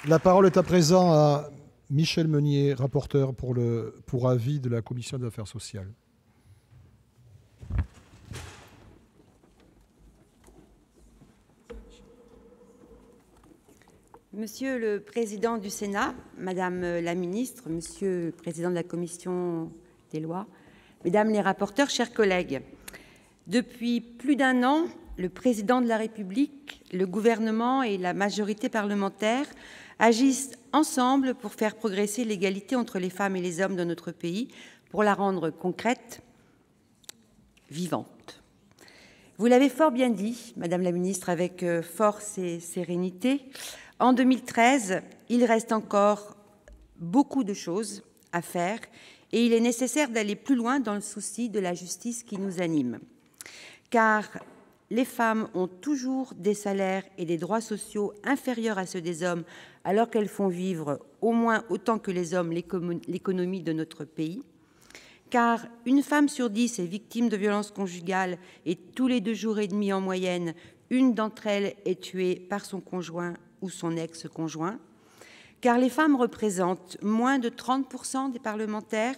La parole est à présent à Michel Meunier, rapporteur pour avis de la Commission des affaires sociales. Monsieur le Président du Sénat, Madame la Ministre, Monsieur le Président de la Commission des lois, Mesdames les rapporteurs, chers collègues, depuis plus d'1 an, le Président de la République, le gouvernement et la majorité parlementaire agissent ensemble pour faire progresser l'égalité entre les femmes et les hommes dans notre pays, pour la rendre concrète, vivante. Vous l'avez fort bien dit, Madame la Ministre, avec force et sérénité. En 2013, il reste encore beaucoup de choses à faire et il est nécessaire d'aller plus loin dans le souci de la justice qui nous anime. Car les femmes ont toujours des salaires et des droits sociaux inférieurs à ceux des hommes, alors qu'elles font vivre au moins autant que les hommes l'économie de notre pays. Car une femme sur 10 est victime de violences conjugales et tous les 2 jours et demi en moyenne, une d'entre elles est tuée par son conjoint ou son ex-conjoint. Car les femmes représentent moins de 30% des parlementaires,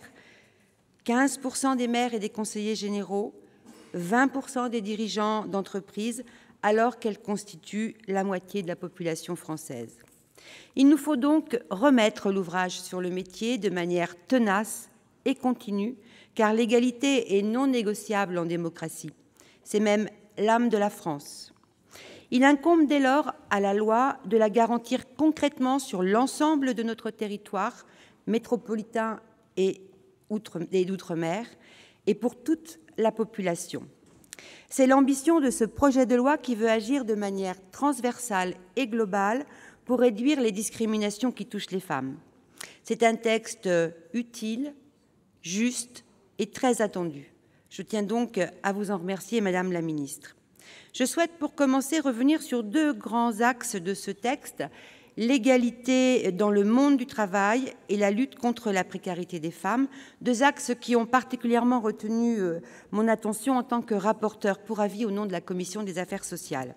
15% des maires et des conseillers généraux, 20% des dirigeants d'entreprises, alors qu'elles constituent la moitié de la population française. Il nous faut donc remettre l'ouvrage sur le métier de manière tenace et continue, car l'égalité est non négociable en démocratie. C'est même l'âme de la France. Il incombe dès lors à la loi de la garantir concrètement sur l'ensemble de notre territoire métropolitain et d'outre-mer et pour toute la population. C'est l'ambition de ce projet de loi qui veut agir de manière transversale et globale pour réduire les discriminations qui touchent les femmes. C'est un texte utile, juste et très attendu. Je tiens donc à vous en remercier, Madame la Ministre. Je souhaite pour commencer revenir sur 2 grands axes de ce texte, l'égalité dans le monde du travail et la lutte contre la précarité des femmes, 2 axes qui ont particulièrement retenu mon attention en tant que rapporteur pour avis au nom de la Commission des affaires sociales.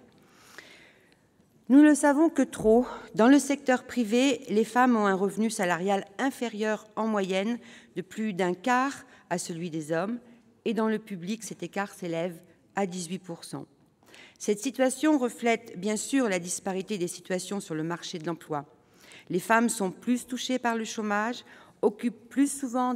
Nous ne le savons que trop, dans le secteur privé, les femmes ont un revenu salarial inférieur en moyenne de plus d'1/4 à celui des hommes, et dans le public, cet écart s'élève à 18%. Cette situation reflète bien sûr la disparité des situations sur le marché de l'emploi. Les femmes sont plus touchées par le chômage, occupent plus souvent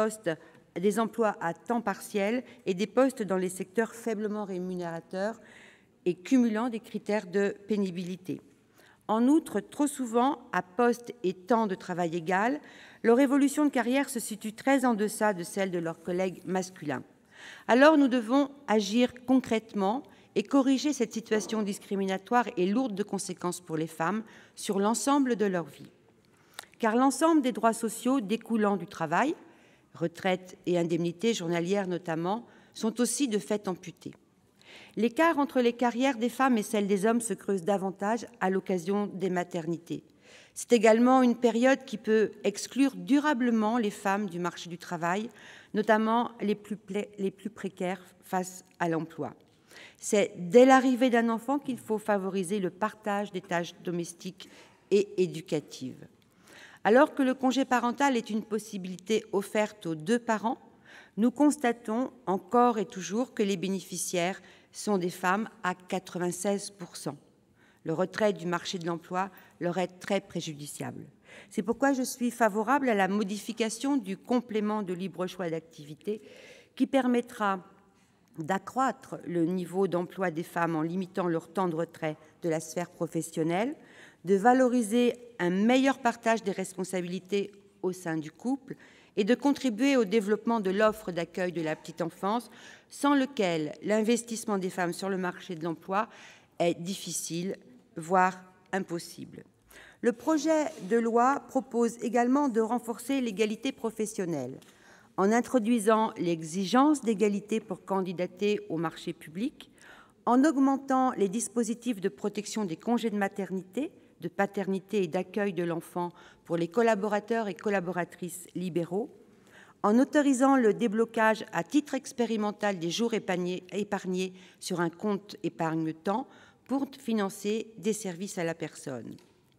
des emplois à temps partiel et des postes dans les secteurs faiblement rémunérateurs et cumulant des critères de pénibilité. En outre, trop souvent, à poste et temps de travail égal, leur évolution de carrière se situe très en deçà de celle de leurs collègues masculins. Alors nous devons agir concrètement et corriger cette situation discriminatoire et lourde de conséquences pour les femmes sur l'ensemble de leur vie. Car l'ensemble des droits sociaux découlant du travail, retraite et indemnités journalières notamment, sont aussi de fait amputés. L'écart entre les carrières des femmes et celles des hommes se creuse davantage à l'occasion des maternités. C'est également une période qui peut exclure durablement les femmes du marché du travail, notamment les plus précaires face à l'emploi. C'est dès l'arrivée d'un enfant qu'il faut favoriser le partage des tâches domestiques et éducatives. Alors que le congé parental est une possibilité offerte aux 2 parents, nous constatons encore et toujours que les bénéficiaires sont des femmes à 96%. Le retrait du marché de l'emploi leur est très préjudiciable. C'est pourquoi je suis favorable à la modification du complément de libre choix d'activité qui permettra d'accroître le niveau d'emploi des femmes en limitant leur temps de retrait de la sphère professionnelle, de valoriser un meilleur partage des responsabilités au sein du couple et de contribuer au développement de l'offre d'accueil de la petite enfance, sans lequel l'investissement des femmes sur le marché de l'emploi est difficile, voire impossible. Le projet de loi propose également de renforcer l'égalité professionnelle en introduisant l'exigence d'égalité pour candidater au marché public, en augmentant les dispositifs de protection des congés de maternité, de paternité et d'accueil de l'enfant pour les collaborateurs et collaboratrices libéraux, en autorisant le déblocage à titre expérimental des jours épargnés sur un compte épargne-temps pour financer des services à la personne.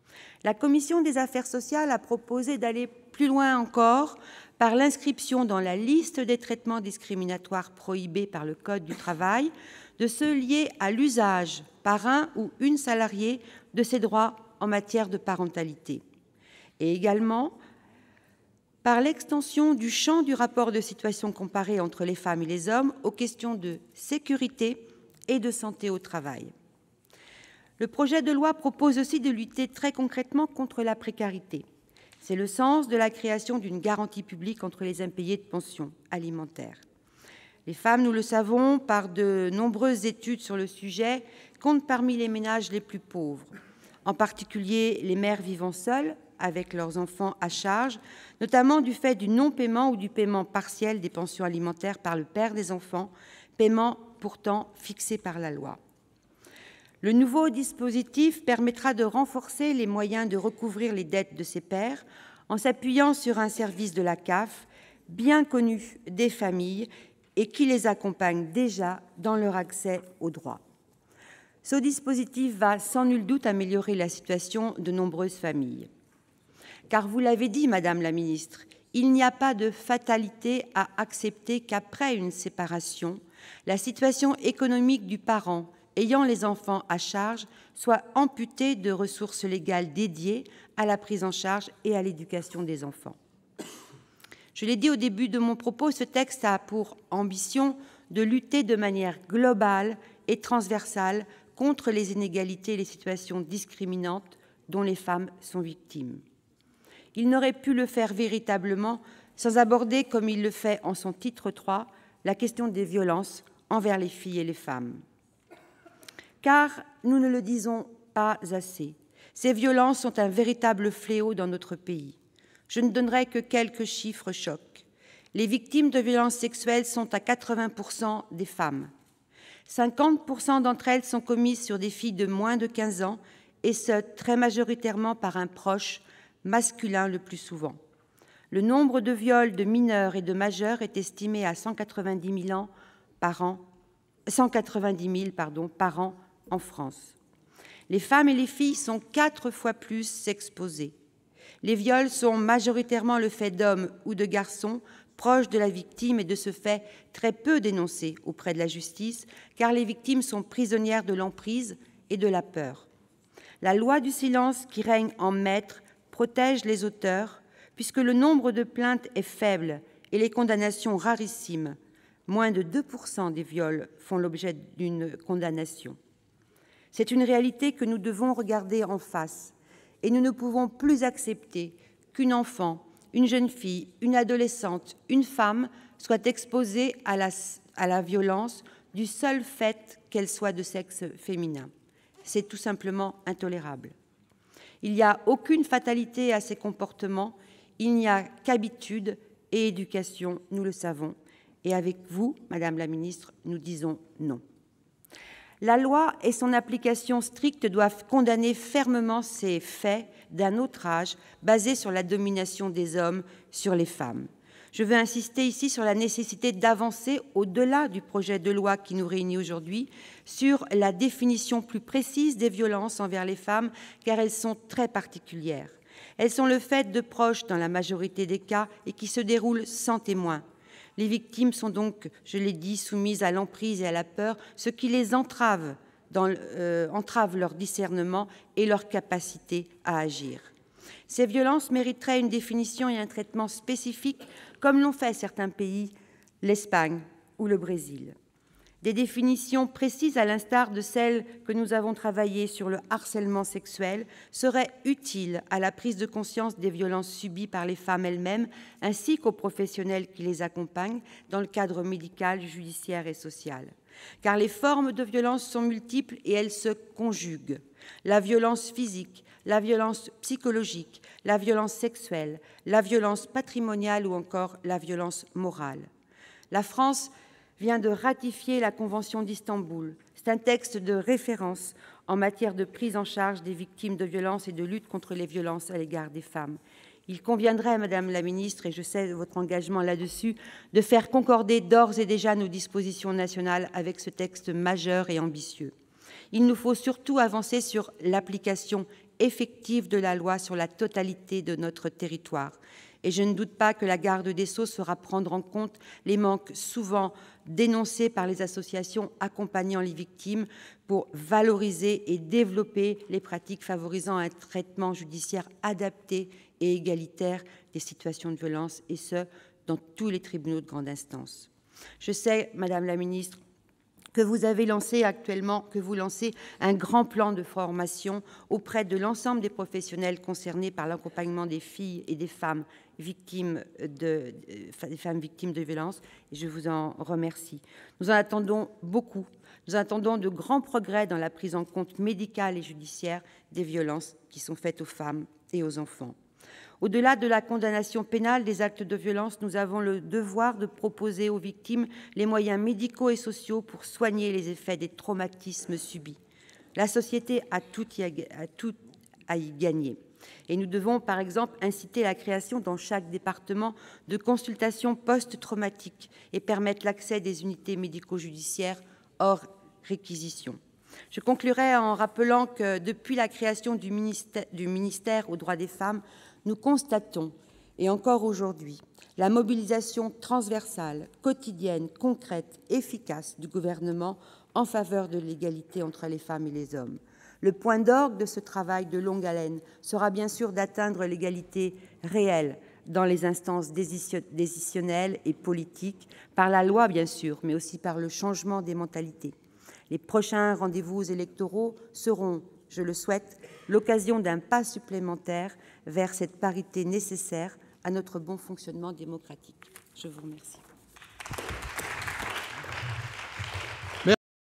La Commission des affaires sociales a proposé d'aller plus loin encore par l'inscription dans la liste des traitements discriminatoires prohibés par le Code du travail de ceux liés à l'usage par un ou une salariée de ses droits en matière de parentalité, et également par l'extension du champ du rapport de situation comparée entre les femmes et les hommes aux questions de sécurité et de santé au travail. Le projet de loi propose aussi de lutter très concrètement contre la précarité. C'est le sens de la création d'une garantie publique contre les impayés de pensions alimentaires. Les femmes, nous le savons, par de nombreuses études sur le sujet, comptent parmi les ménages les plus pauvres, en particulier les mères vivant seules avec leurs enfants à charge, notamment du fait du non-paiement ou du paiement partiel des pensions alimentaires par le père des enfants, paiement pourtant fixé par la loi. Le nouveau dispositif permettra de renforcer les moyens de recouvrir les dettes de ces pères en s'appuyant sur un service de la CAF bien connu des familles et qui les accompagne déjà dans leur accès aux droits. Ce dispositif va sans nul doute améliorer la situation de nombreuses familles. Car vous l'avez dit, Madame la Ministre, il n'y a pas de fatalité à accepter qu'après une séparation, la situation économique du parent ayant les enfants à charge soit amputée de ressources légales dédiées à la prise en charge et à l'éducation des enfants. Je l'ai dit au début de mon propos, ce texte a pour ambition de lutter de manière globale et transversale contre les inégalités et les situations discriminantes dont les femmes sont victimes. Il n'aurait pu le faire véritablement sans aborder, comme il le fait en son titre 3, la question des violences envers les filles et les femmes. Car, nous ne le disons pas assez, ces violences sont un véritable fléau dans notre pays. Je ne donnerai que quelques chiffres chocs. Les victimes de violences sexuelles sont à 80% des femmes. 50% d'entre elles sont commises sur des filles de moins de 15 ans, et ce, très majoritairement par un proche, masculin le plus souvent. Le nombre de viols de mineurs et de majeurs est estimé à 190 000 par an en France. Les femmes et les filles sont 4 fois plus exposées. Les viols sont majoritairement le fait d'hommes ou de garçons proches de la victime et de ce fait très peu dénoncés auprès de la justice, car les victimes sont prisonnières de l'emprise et de la peur. La loi du silence qui règne en maître protège les auteurs, puisque le nombre de plaintes est faible et les condamnations rarissimes. Moins de 2% des viols font l'objet d'une condamnation. C'est une réalité que nous devons regarder en face, et nous ne pouvons plus accepter qu'une enfant, une jeune fille, une adolescente, une femme soit exposée à la violence du seul fait qu'elle soit de sexe féminin. C'est tout simplement intolérable. Il n'y a aucune fatalité à ces comportements, il n'y a qu'habitude et éducation, nous le savons. Et avec vous, Madame la Ministre, nous disons non. La loi et son application stricte doivent condamner fermement ces faits d'un autre âge basés sur la domination des hommes sur les femmes. Je veux insister ici sur la nécessité d'avancer au-delà du projet de loi qui nous réunit aujourd'hui sur la définition plus précise des violences envers les femmes, car elles sont très particulières. Elles sont le fait de proches dans la majorité des cas et qui se déroulent sans témoin. Les victimes sont donc, je l'ai dit, soumises à l'emprise et à la peur, ce qui les entrave leur discernement et leur capacité à agir. Ces violences mériteraient une définition et un traitement spécifiques, comme l'ont fait certains pays, l'Espagne ou le Brésil. Des définitions précises, à l'instar de celles que nous avons travaillées sur le harcèlement sexuel, seraient utiles à la prise de conscience des violences subies par les femmes elles-mêmes, ainsi qu'aux professionnels qui les accompagnent dans le cadre médical, judiciaire et social. Car les formes de violence sont multiples et elles se conjuguent. La violence physique, la violence psychologique, la violence sexuelle, la violence patrimoniale ou encore la violence morale. La France vient de ratifier la Convention d'Istanbul. C'est un texte de référence en matière de prise en charge des victimes de violences et de lutte contre les violences à l'égard des femmes. Il conviendrait, Madame la Ministre, et je sais votre engagement là-dessus, de faire concorder d'ores et déjà nos dispositions nationales avec ce texte majeur et ambitieux. Il nous faut surtout avancer sur l'application effective de la loi sur la totalité de notre territoire. Et je ne doute pas que la garde des Sceaux saura prendre en compte les manques souvent dénoncés par les associations accompagnant les victimes pour valoriser et développer les pratiques favorisant un traitement judiciaire adapté et égalitaire des situations de violence, et ce, dans tous les tribunaux de grande instance. Je sais, Madame la Ministre, que vous lancez un grand plan de formation auprès de l'ensemble des professionnels concernés par l'accompagnement des filles et des femmes victimes de violences, et je vous en remercie. Nous en attendons beaucoup. Nous attendons de grands progrès dans la prise en compte médicale et judiciaire des violences qui sont faites aux femmes et aux enfants. Au-delà de la condamnation pénale des actes de violence, nous avons le devoir de proposer aux victimes les moyens médicaux et sociaux pour soigner les effets des traumatismes subis. La société a tout à y gagner. Et nous devons, par exemple, inciter à la création dans chaque département de consultations post-traumatiques et permettre l'accès des unités médico-judiciaires hors réquisition. Je conclurai en rappelant que depuis la création du ministère aux droits des femmes, nous constatons, et encore aujourd'hui, la mobilisation transversale, quotidienne, concrète, efficace du gouvernement en faveur de l'égalité entre les femmes et les hommes. Le point d'orgue de ce travail de longue haleine sera bien sûr d'atteindre l'égalité réelle dans les instances décisionnelles et politiques, par la loi bien sûr, mais aussi par le changement des mentalités. Les prochains rendez-vous électoraux seront, je le souhaite, l'occasion d'un pas supplémentaire vers cette parité nécessaire à notre bon fonctionnement démocratique. Je vous remercie.